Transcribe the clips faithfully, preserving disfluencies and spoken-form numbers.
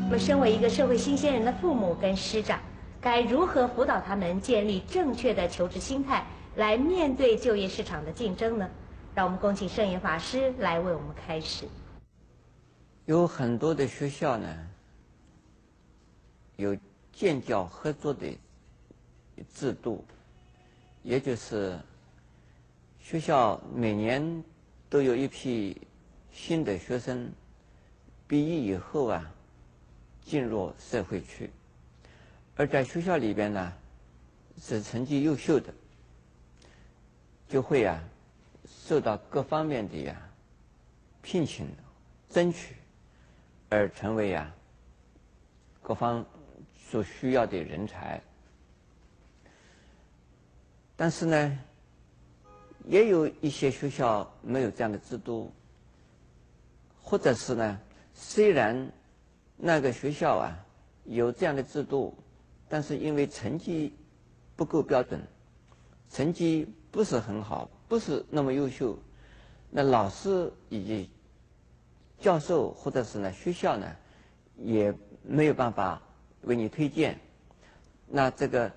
那么，身为一个社会新鲜人的父母跟师长，该如何辅导他们建立正确的求职心态，来面对就业市场的竞争呢？让我们恭请圣严法师来为我们开始。 有很多的学校呢，有建教合作的制度，也就是学校每年都有一批新的学生毕业以后啊，进入社会去，而在学校里边呢，是成绩优秀的，就会啊受到各方面的呀聘请、争取，而成为呀各方所需要的人才。但是呢，也有一些学校没有这样的制度，或者是呢，虽然那个学校啊有这样的制度，但是因为成绩不够标准，成绩不是很好，不是那么优秀，那老师以及教授或者是呢学校呢也没有办法为你推荐。那这个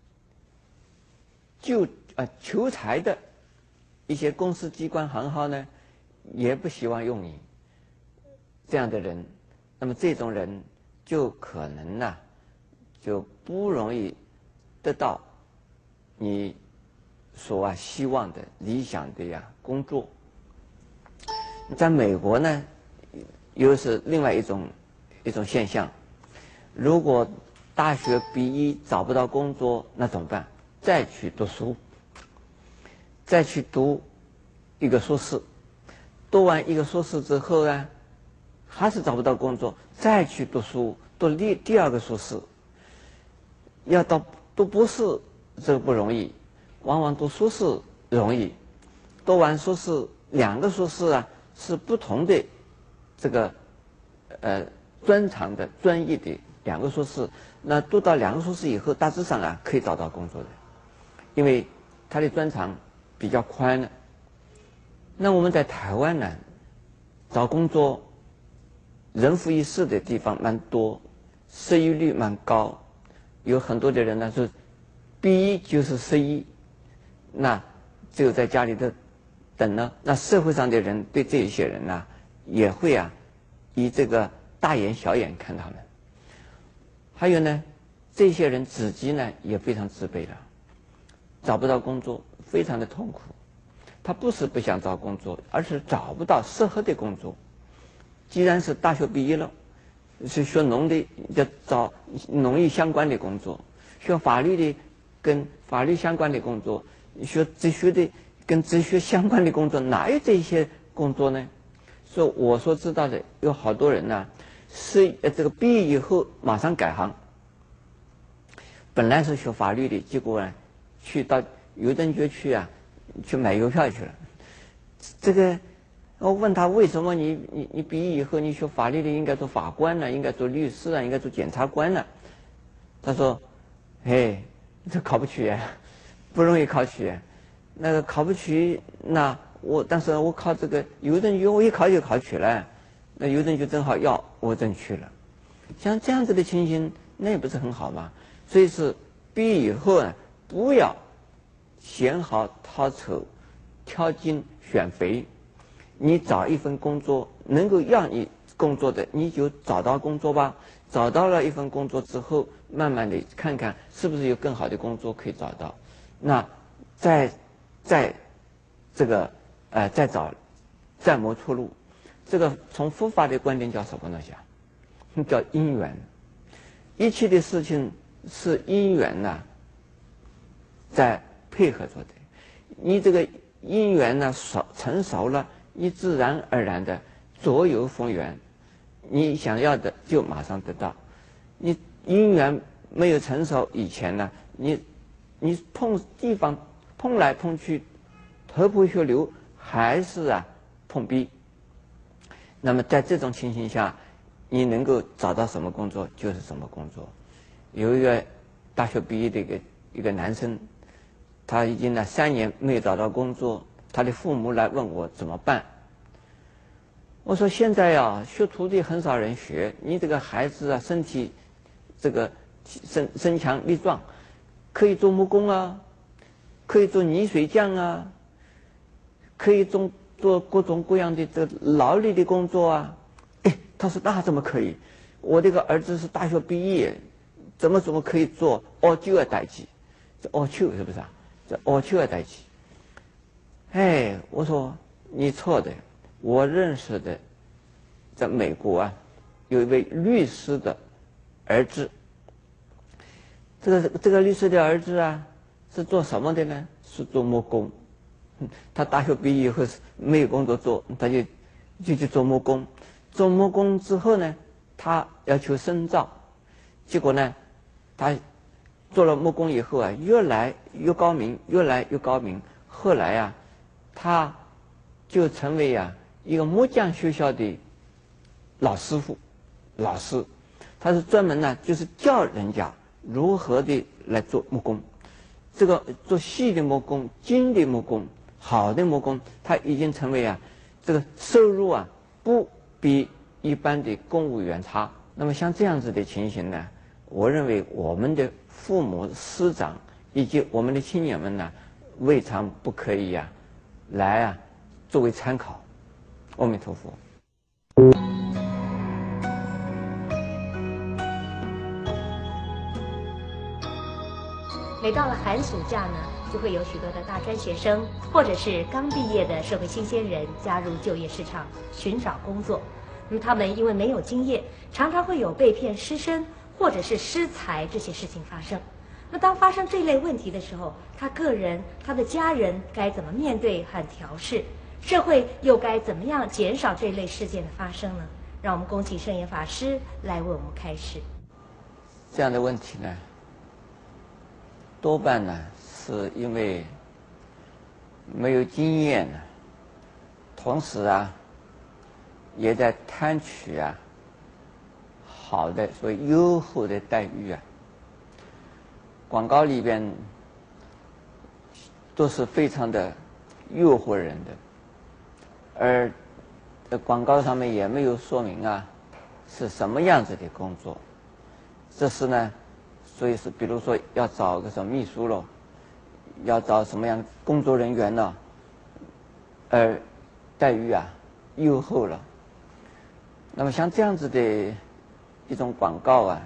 就呃求才的一些公司机关行号呢，也不希望用你这样的人。那么这种人就可能呢、啊，就不容易得到你所啊希望的理想的呀工作。在美国呢，又是另外一种一种现象。如果大学毕业找不到工作，那怎么办？再去读书，再去读一个硕士，读完一个硕士之后呢，还是找不到工作，再去读书，读第第二个硕士。要到读博士这个不容易，往往读硕士容易。读完硕士，两个硕士啊是不同的这个呃专长的专业的两个硕士。那读到两个硕士以后，大致上啊可以找到工作的，因为他的专长比较宽了。那我们在台湾呢，找工作人浮于事的地方蛮多，失业率蛮高，有很多的人呢是毕业就是失业，那只有在家里头等呢。那社会上的人对这一些人呢，也会啊以这个大眼小眼看他们。还有呢，这些人自己呢也非常自卑了，找不到工作，非常的痛苦。他不是不想找工作，而是找不到适合的工作。既然是大学毕业了，是学农的，要找农业相关的工作；学法律的，跟法律相关的工作；学哲学的，跟哲学相关的工作。哪有这些工作呢？所以我所知道的，有好多人呢，是呃这个毕业以后马上改行。本来是学法律的，结果呢，去到邮政局去啊，去买邮票去了。这个。我问他为什么你你你毕业以后你学法律的应该做法官呢，应该做律师啊，应该做检察官呢？他说：“嘿，这考不取，不容易考取。那个考不取，那我但是我考这个邮政局，我一考就考取了。那邮政局正好要，我真去了。像这样子的情形，那也不是很好吗？所以是毕业以后呢，不要选好挑丑，挑精选肥。”你找一份工作能够让你工作的，你就找到工作吧。找到了一份工作之后，慢慢的看看是不是有更好的工作可以找到。那再再这个呃再找再谋出路。这个从佛法的观点叫什么呢？讲叫因缘。一切的事情是因缘呐、啊，在配合着的。你这个因缘呢熟成熟了。你自然而然的左右逢源，你想要的就马上得到。你因缘没有成熟以前呢，你你碰地方碰来碰去，头破血流，还是啊碰壁。那么在这种情形下，你能够找到什么工作就是什么工作。有一个大学毕业的一个一个男生，他已经呢三年没有找到工作。他的父母来问我怎么办， 我说现在呀，学徒弟很少人学，你这个孩子啊，身体这个身身强力壮，可以做木工啊，可以做泥水匠啊，可以做做各种各样的这劳力的工作啊。哎，他说那怎么可以？我这个儿子是大学毕业，怎么怎么可以做哦就要代际？这哦就是不是啊？这哦就要代际。哎，我说你错的。我认识的，在美国啊，有一位律师的儿子。这个这个律师的儿子啊，是做什么的呢？是做木工。他大学毕业以后是没有工作做，他就就去做木工。做木工之后呢，他要求深造，结果呢，他做了木工以后啊，越来越高明，越来越高明。后来啊，他就成为啊。一个木匠学校的老师傅，老师，他是专门呢，就是教人家如何的来做木工，这个做细的木工、精的木工、好的木工，他已经成为啊，这个收入啊不比一般的公务员差。那么像这样子的情形呢，我认为我们的父母师长以及我们的青年们呢，未尝不可以呀、啊，来啊作为参考。阿弥陀佛。 每到了寒暑假呢，就会有许多的大专学生或者是刚毕业的社会新鲜人加入就业市场寻找工作。那么他们因为没有经验，常常会有被骗失身或者是失财这些事情发生。那当发生这类问题的时候，他个人、他的家人该怎么面对和调试？社会又该怎么样减少这类事件的发生呢？让我们恭请圣严法师来为我们开示。 这样的问题呢，多半呢是因为没有经验呢，同时啊，也在贪取啊好的所谓优厚的待遇啊。广告里边都是非常的诱惑人的。而广告上面也没有说明啊是什么样子的工作，这是呢，所以是比如说要找个什么秘书咯，要找什么样工作人员呢，而待遇啊优厚了。那么像这样子的一种广告啊，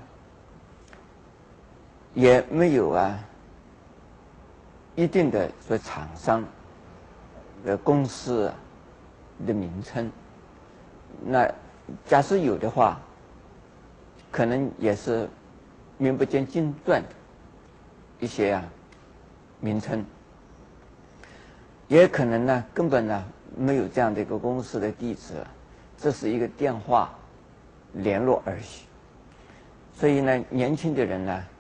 也没有啊一定的说厂商的公司啊的名称，那假使有的话，可能也是名不见经传的一些啊名称，也可能呢根本呢没有这样的一个公司的地址，这是一个电话联络而已。所以呢，年轻的人呢，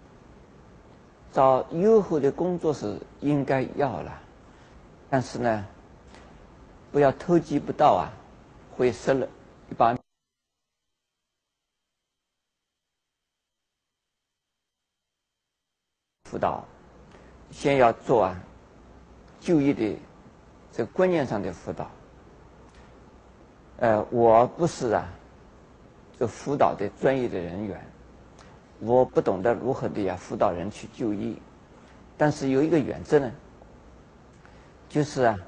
找优厚的工作是应该要了，但是呢，不要偷鸡不到啊，会失了一把。辅导，先要做啊就业的这个观念上的辅导。呃，我不是啊这辅导的专业的人员，我不懂得如何的呀辅导人去就业，但是有一个原则呢，就是啊。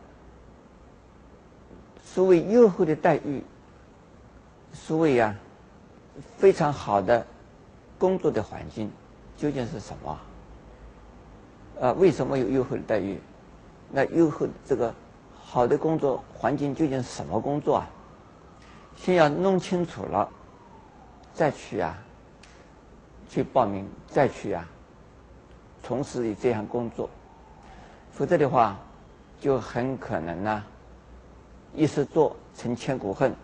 所谓优厚的待遇，所谓啊非常好的工作的环境，究竟是什么？啊，为什么有优厚的待遇？那优厚这个好的工作环境究竟是什么工作啊？先要弄清楚了，再去啊去报名，再去啊从事这项工作，否则的话，就很可能呢、啊。一时做成千古恨，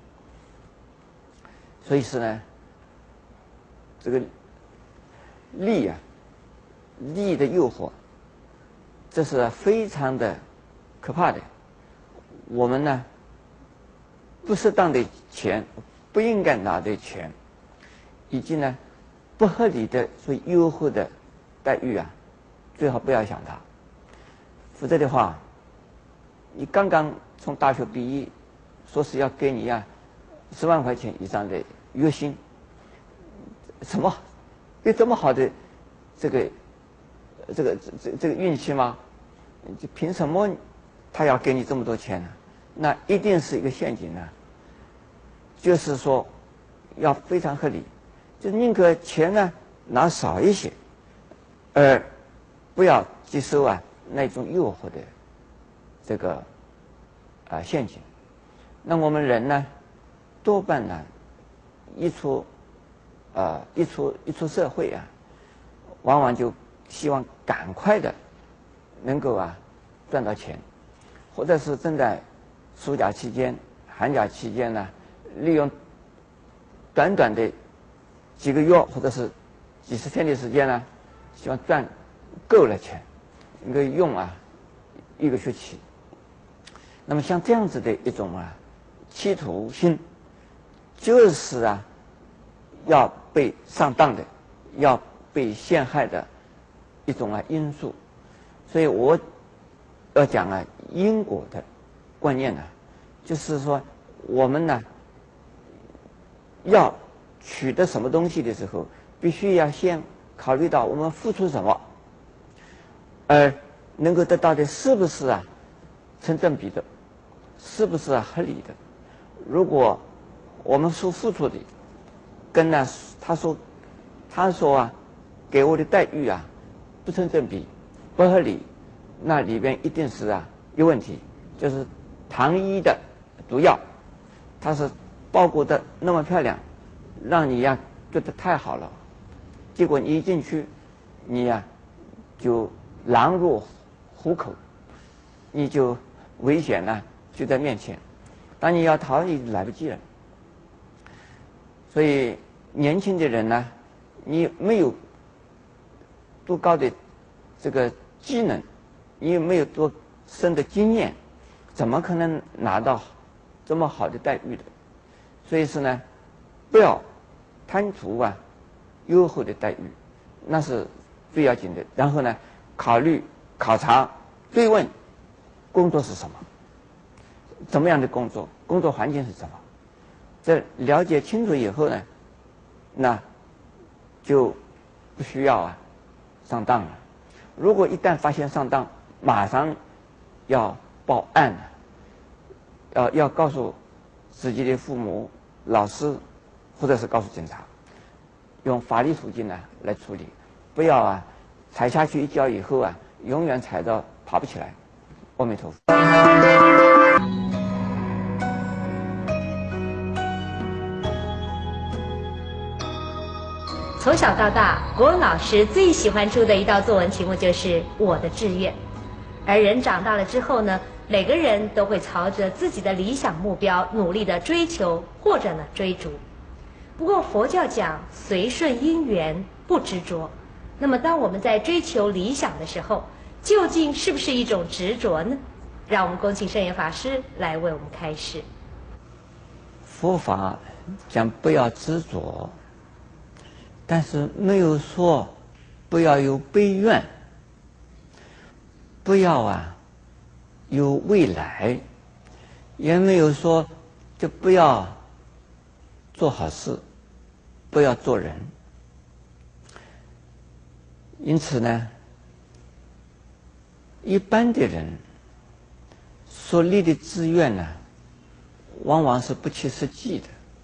所以是呢，这个利啊，利的诱惑，这是非常的可怕的。我们呢，不适当的钱，不应该拿的钱，以及呢，不合理的所以优厚的待遇啊，最好不要想它，否则的话，你刚刚从大学毕业， 说是要给你啊十万块钱以上的月薪，什么有这么好的这个这个这这个运气吗？就凭什么他要给你这么多钱呢？那一定是一个陷阱呢。就是说要非常合理，就宁可钱呢拿少一些，而不要接受啊那种诱惑的这个啊陷阱。那我们人呢，多半呢一出啊一出一出社会啊，往往就希望赶快的能够啊赚到钱，或者是正在暑假期间、寒假期间呢，利用短短的几个月或者是几十天的时间呢，希望赚够了钱，能够用啊一个学期。那么像这样子的一种啊企图心，就是啊要被上当的，要被陷害的一种啊因素。所以我要讲啊因果的观念呢，就是说我们呢要取得什么东西的时候，必须要先考虑到我们付出什么，而能够得到的是不是啊成正比的，是不是啊合理的。如果我们所付出的跟呢他说他说啊给我的待遇啊不成正比，不合理，那里边一定是啊有问题。就是糖衣的毒药，它是包裹的那么漂亮，让你呀觉得太好了，结果你一进去，你呀就狼入虎口，你就危险了就在面前，当你要逃你来不及了。所以年轻的人呢，你没有多高的这个技能，你也没有多深的经验，怎么可能拿到这么好的待遇的？所以是呢，不要贪图啊优厚的待遇，那是最要紧的。然后呢，考虑考察追问工作是什么，怎么样的工作，工作环境是什么，这了解清楚以后呢，那就不需要啊上当了。如果一旦发现上当，马上要报案了，要要告诉自己的父母、老师，或者是告诉警察，用法律途径呢来处理，不要啊踩下去一脚以后啊，永远踩到爬不起来。阿弥陀佛。 从小到大，国文老师最喜欢出的一道作文题目就是我的志愿。而人长大了之后呢，每个人都会朝着自己的理想目标努力的追求或者呢追逐。不过佛教讲随顺因缘，不执着。那么当我们在追求理想的时候，究竟是不是一种执着呢？让我们恭请圣严法师来为我们开示。 佛法讲不要执着，但是没有说不要有悲愿，不要啊有未来，也没有说就不要做好事，不要做人。因此呢，一般的人所立的志愿呢，往往是不切实际的。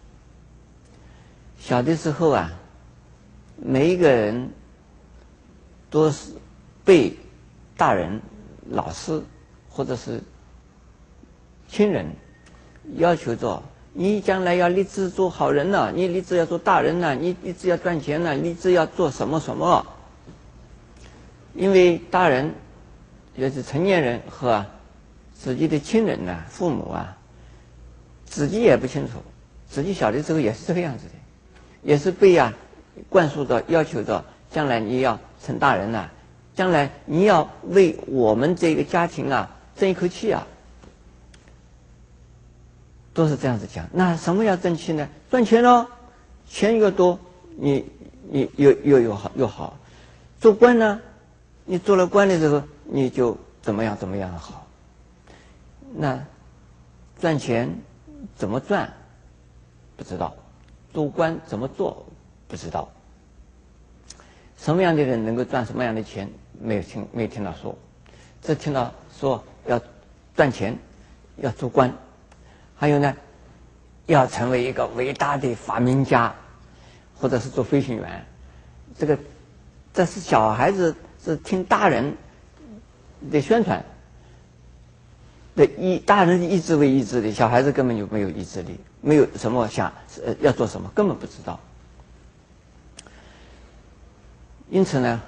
小的时候啊，每一个人都是被大人、老师或者是亲人要求着，你将来要立志做好人了，你立志要做大人了，你立志要赚钱了，立志要做什么什么。因为大人也是成年人和、啊、自己的亲人呐、啊、父母啊，自己也不清楚，自己小的时候也是这个样子的，也是被啊灌输着、要求着，将来你要成大人了、啊，将来你要为我们这个家庭啊争一口气啊，都是这样子讲。那什么要争气呢？赚钱咯，钱越多，你你越越有好越好。做官呢，你做了官的时候，你就怎么样怎么样好。那赚钱怎么赚不知道，做官怎么做不知道，什么样的人能够赚什么样的钱没有听没有听到说，只听到说要赚钱，要做官，还有呢要成为一个伟大的发明家，或者是做飞行员。这个这是小孩子是听大人的宣传的，以大人意志为意志力，小孩子根本就没有意志力，没有什么想呃要做什么，根本不知道。因此呢，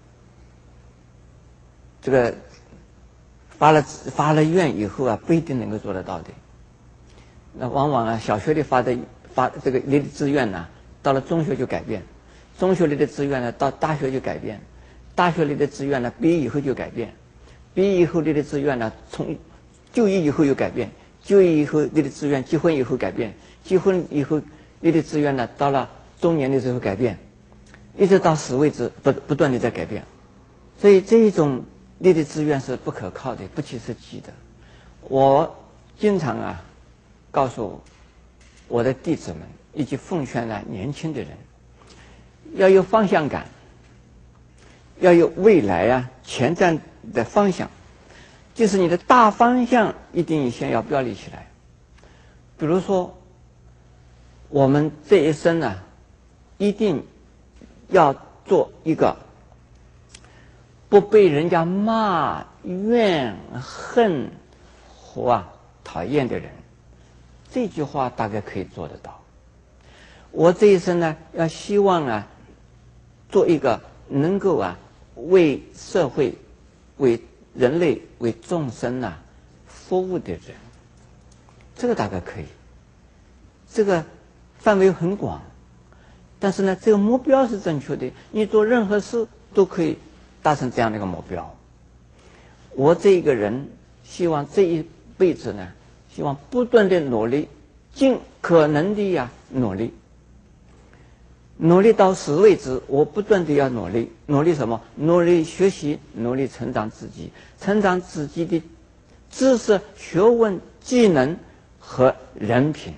这个发了发了愿以后啊，不一定能够做得到的。那往往啊，小学里发的发这个立的志愿呢，到了中学就改变；中学里的志愿呢，到大学就改变；大学里的志愿呢，毕业以后就改变；毕业以后立的志愿呢，从就业以后又改变；就业以后立的志愿，结婚以后改变；结婚以后立的志愿呢，到了中年的时候改变，一直到死为止，不不断的在改变。所以这一种立的志愿是不可靠的，不切实际的。我经常啊告诉我的弟子们以及奉劝呢年轻的人，要有方向感，要有未来啊前瞻的方向，就是你的大方向一定先要标立起来。比如说我们这一生呢、啊、一定要做一个不被人家骂、怨恨和啊讨厌的人，这句话大概可以做得到。我这一生呢，要希望啊，做一个能够啊为社会、为人类、为众生啊服务的人，这个大概可以。这个范围很广，但是呢，这个目标是正确的。你做任何事都可以达成这样的一个目标。我这一个人希望这一辈子呢，希望不断的努力，尽可能的呀努力，努力到死为止。我不断的要努力，努力什么？努力学习，努力成长自己，成长自己的知识、学问、技能和人品。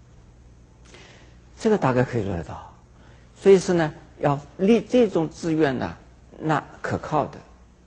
这个大概可以做得到。所以说呢，要立这种志愿呢，那可靠的。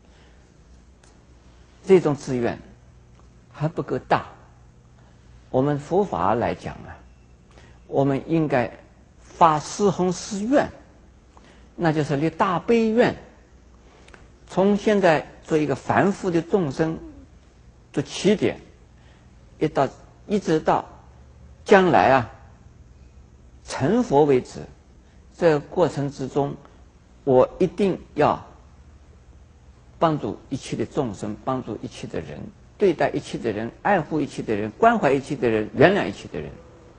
这种志愿还不够大。我们佛法来讲啊，我们应该发四弘誓愿，那就是立大悲愿。从现在做一个凡夫的众生做起点，一到一直到将来啊成佛为止，这个过程之中，我一定要帮助一切的众生，帮助一切的人，对待一切的人，爱护一切的人，关怀一切的人，原谅一切的人，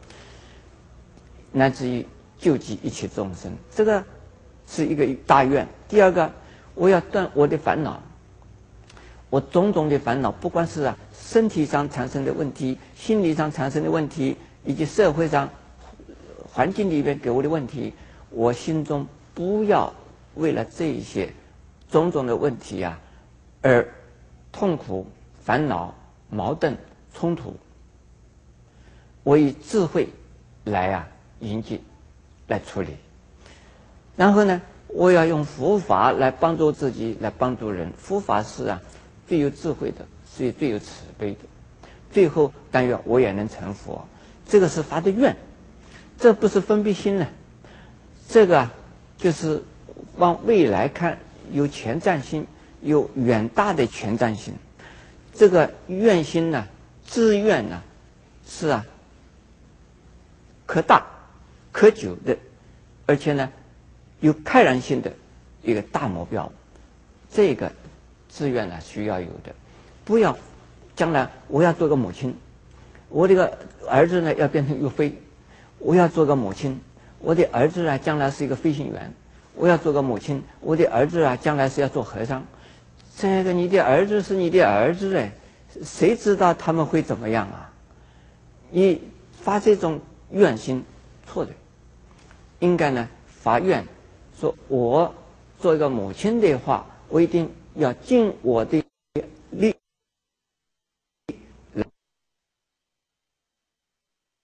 乃至于救济一切众生。这个是一个大愿。第二个，我要断我的烦恼，我种种的烦恼，不管是啊身体上产生的问题，心理上产生的问题，以及社会上环境里面给我的问题，我心中不要为了这一些种种的问题啊而痛苦、烦恼、矛盾、冲突。我以智慧来啊迎接，来处理。然后呢，我要用佛法来帮助自己，来帮助人。佛法是啊最有智慧的，是最有慈悲的。最后但愿我也能成佛，这个是发的愿，这不是分别心呢，这个啊就是往未来看，有前瞻性，有远大的前瞻性。这个愿心呢，志愿呢，是啊可大可久的，而且呢有开展性的一个大目标。这个志愿呢需要有的，不要将来我要做个母亲，我这个儿子呢要变成岳飞，我要做个母亲，我的儿子啊将来是一个飞行员，我要做个母亲，我的儿子啊将来是要做和尚。这个你的儿子是你的儿子哎，谁知道他们会怎么样啊？你发这种愿心错的，应该呢发愿说，我做一个母亲的话，我一定要尽我的力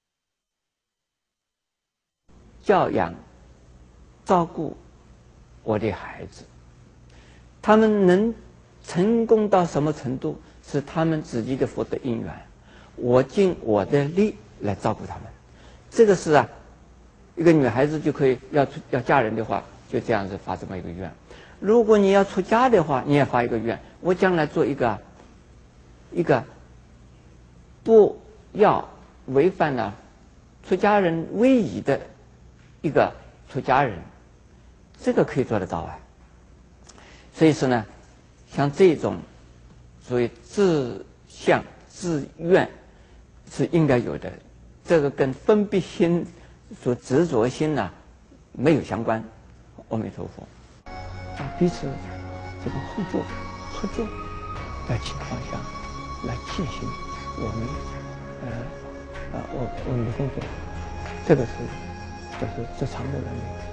教养、照顾我的孩子。他们能成功到什么程度，是他们自己的福德因缘。我尽我的力来照顾他们，这个是啊，一个女孩子就可以要出要嫁人的话，就这样子发这么一个愿。如果你要出家的话，你也发一个愿，我将来做一个一个不要违反了出家人威仪的一个出家人，这个可以做得到啊。所以说呢，像这种所谓志向、志愿是应该有的，这个跟分别心、所执着心呢、啊、没有相关。阿弥陀佛，在彼此这种合作、合作的情况下来进行我们呃呃我我们的工作，这个是就是职场的人民。